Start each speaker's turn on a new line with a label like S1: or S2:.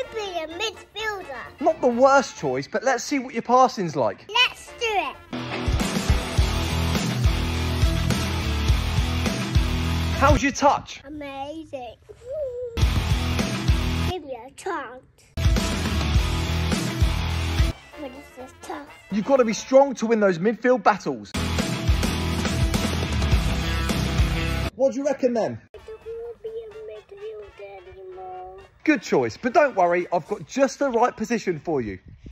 S1: be a midfielder.
S2: Not the worst choice, but let's see what your passing's like.
S1: Let's do it.
S2: How's your touch?
S1: Amazing. Give me a chance. But this is tough.
S2: You've got to be strong to win those midfield battles. What do you reckon then?
S1: I don't want to be a midfielder anymore.
S2: Good choice, but don't worry, I've got just the right position for you.